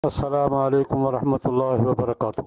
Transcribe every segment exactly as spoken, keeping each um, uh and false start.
السلام علیکم ورحمۃ اللہ وبرکاتہ۔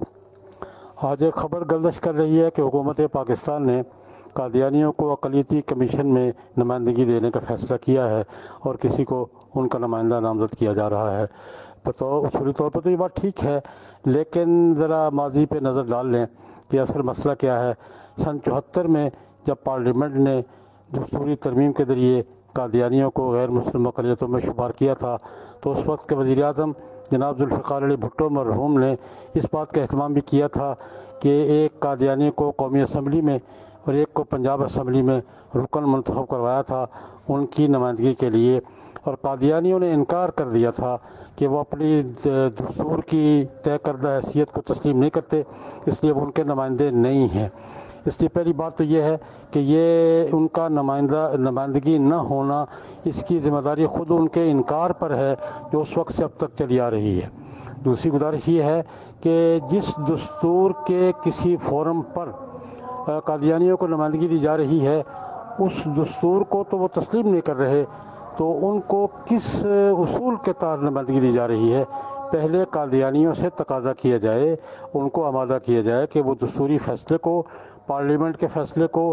آج ایک خبر گردش کر رہی ہے کہ حکومت پاکستان نے قادیانیوں کو اقلیتی کمیشن میں نمائندگی دینے کا فیصلہ کیا ہے اور کسی کو ان کا نمائندہ نامزد کیا جا رہا ہے۔ تو اصولی طور پر تو یہ بات ٹھیک ہے، لیکن ذرا ماضی پہ نظر ڈال لیں کہ اصل مسئلہ کیا ہے۔ سن چوہتر میں جب پارلیمنٹ نے دستوری ترمیم کے ذریعے قادیانیوں کو غیر مسلم اقلیتوں میں شمار کیا تھا، تو اس وقت کے وزیر اعظم جناب ذوالفقار علی بھٹو مرحوم نے اس بات کا اہتمام بھی کیا تھا کہ ایک قادیانی کو قومی اسمبلی میں اور ایک کو پنجاب اسمبلی میں رکن منتخب کروایا تھا ان کی نمائندگی کے لیے، اور قادیانیوں نے انکار کر دیا تھا کہ وہ اپنی دستور کی طے کردہ حیثیت کو تسلیم نہیں کرتے، اس لیے وہ ان کے نمائندے نہیں ہیں۔ اس لیے پہلی بات تو یہ ہے کہ یہ ان کا نمائندہ نمائندگی نہ ہونا، اس کی ذمہ داری خود ان کے انکار پر ہے جو اس وقت سے اب تک چلی آ رہی ہے۔ دوسری گزارش یہ ہے کہ جس دستور کے کسی فورم پر قادیانیوں کو نمائندگی دی جا رہی ہے، اس دستور کو تو وہ تسلیم نہیں کر رہے، تو ان کو کس اصول کے تحت نمائندگی دی جا رہی ہے؟ پہلے قادیانیوں سے تقاضا کیا جائے، ان کو آمادہ کیا جائے کہ وہ دستوری فیصلے کو، پارلیمنٹ کے فیصلے کو،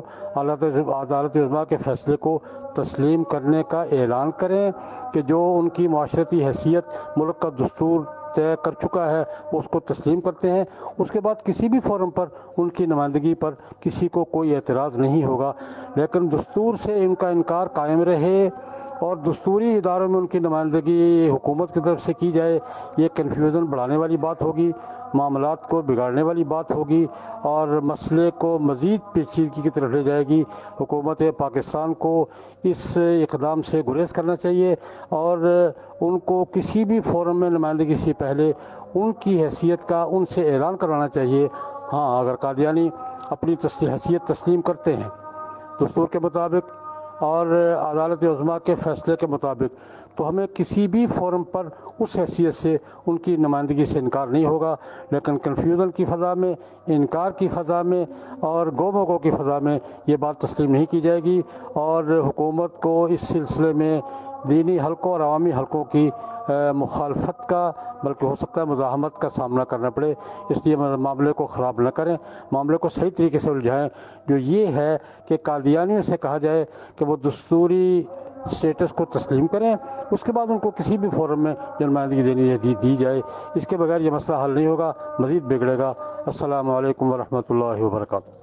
عدالت عظمیٰ کے فیصلے کو تسلیم کرنے کا اعلان کریں کہ جو ان کی معاشرتی حیثیت ملک کا دستور طے کر چکا ہے وہ اس کو تسلیم کرتے ہیں۔ اس کے بعد کسی بھی فورم پر ان کی نمائندگی پر کسی کو کوئی اعتراض نہیں ہوگا، لیکن دستور سے ان کا انکار قائم رہے اور دستوری اداروں میں ان کی نمائندگی حکومت کی طرف سے کی جائے، یہ کنفیوژن بڑھانے والی بات ہوگی، معاملات کو بگاڑنے والی بات ہوگی اور مسئلے کو مزید پیچیدگی کی طرف لے جائے گی۔ حکومت پاکستان کو اس اقدام سے گریز کرنا چاہیے اور ان کو کسی بھی فورم میں نمائندگی سے پہلے ان کی حیثیت کا ان سے اعلان کروانا چاہیے۔ ہاں، اگر قادیانی اپنی حیثیت تسلیم کرتے ہیں دستور کے مطابق اور عدالت عظمیٰ کے فیصلے کے مطابق، تو ہمیں کسی بھی فورم پر اس حیثیت سے ان کی نمائندگی سے انکار نہیں ہوگا، لیکن کنفیوژن کی فضا میں، انکار کی فضا میں اور گو مگو کی فضا میں یہ بات تسلیم نہیں کی جائے گی، اور حکومت کو اس سلسلے میں دینی حلقوں اور عوامی حلقوں کی مخالفت کا، بلکہ ہو سکتا ہے مزاحمت کا سامنا کرنا پڑے۔ اس لیے معاملے کو خراب نہ کریں، معاملے کو صحیح طریقے سے الجھائیں، جو یہ ہے کہ قادیانیوں سے کہا جائے کہ وہ دستوری اسٹیٹس کو تسلیم کریں، اس کے بعد ان کو کسی بھی فورم میں نمائندگی دینی ہے دی, دی جائے۔ اس کے بغیر یہ مسئلہ حل نہیں ہوگا، مزید بگڑے گا۔ السلام علیکم ورحمۃ اللہ وبرکاتہ۔